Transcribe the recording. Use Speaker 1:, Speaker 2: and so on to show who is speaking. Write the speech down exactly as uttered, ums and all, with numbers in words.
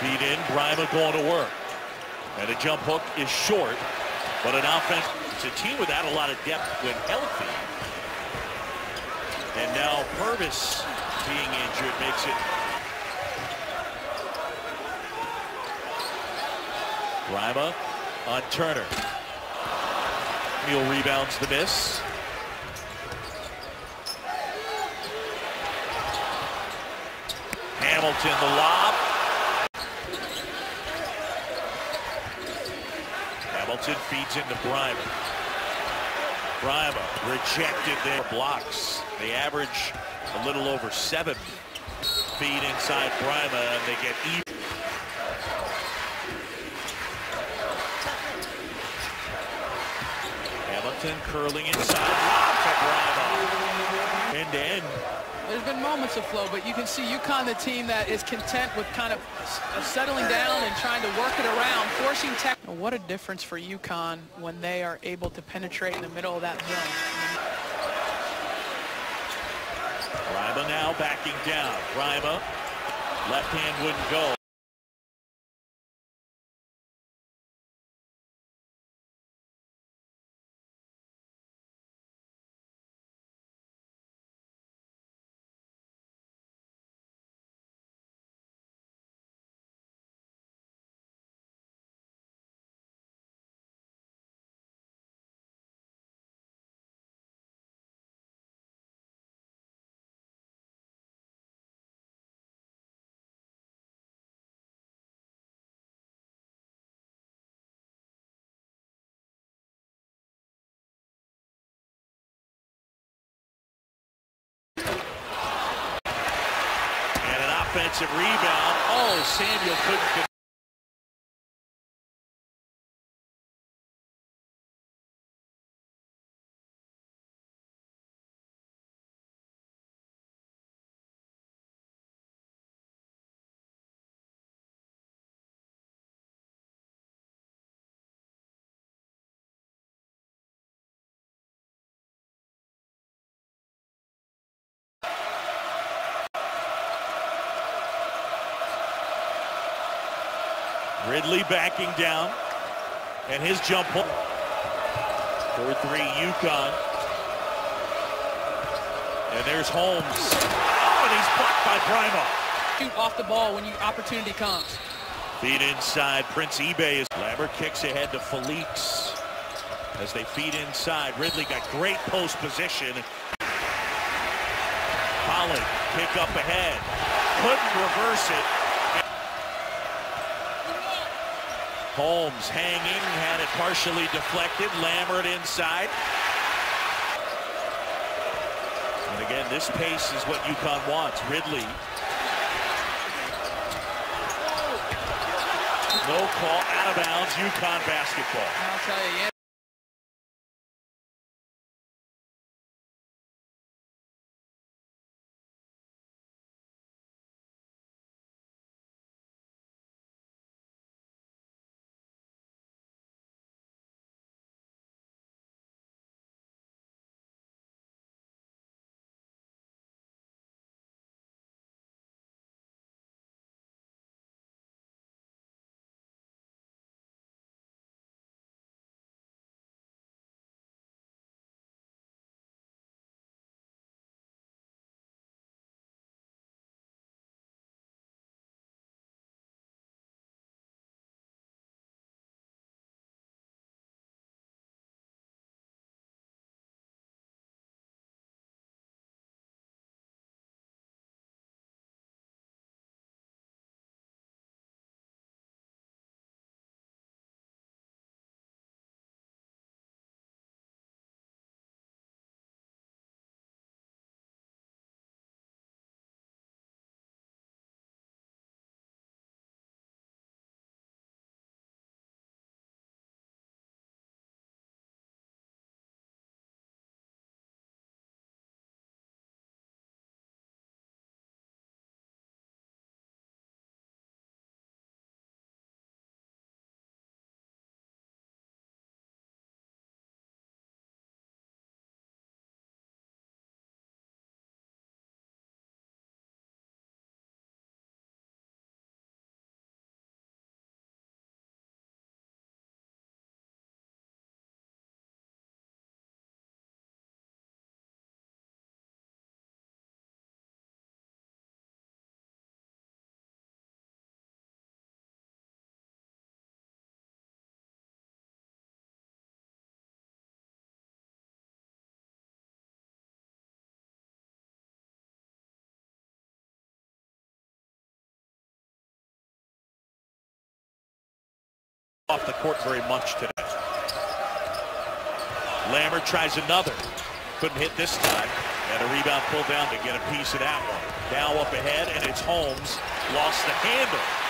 Speaker 1: Feed in, Brima going to work. And a jump hook is short, but an offense. It's a team without a lot of depth when healthy. And now Purvis being injured makes it. Brima on Turner. Neal rebounds the miss. Hamilton the lob. Hamilton feeds into Brima. Brima rejected their blocks. They average a little over seven. Feed inside Brima and they get even. Hamilton curling inside. Lob for Brima. End to end.
Speaker 2: There's been moments of flow, but you can see UConn, the team that is content with kind of settling down and trying to work it around, forcing tech. What a difference for UConn when they are able to penetrate in the middle of that zone.
Speaker 1: Brima now backing down. Brima, left hand wouldn't go. Offensive rebound. Oh, Samuel couldn't. Ridley backing down, and his jump hook. four three UConn. And there's Holmes. Oh, and he's blocked by Brima.
Speaker 2: Shoot off the ball when you opportunity comes.
Speaker 1: Feed inside. Prince eBay is. Lambert kicks ahead to Felix as they feed inside. Ridley got great post position. Pollard pick up ahead. Couldn't reverse it. Holmes hanging, had it partially deflected. Lambert inside. And again, this pace is what UConn wants. Ridley. No call, out of bounds, UConn basketball.
Speaker 2: I'll tell you, yeah.
Speaker 1: off the court very much today. Lammert tries another. Couldn't hit this time. And a rebound pulled down to get a piece of that one. Now up ahead, and it's Holmes. Lost the handle.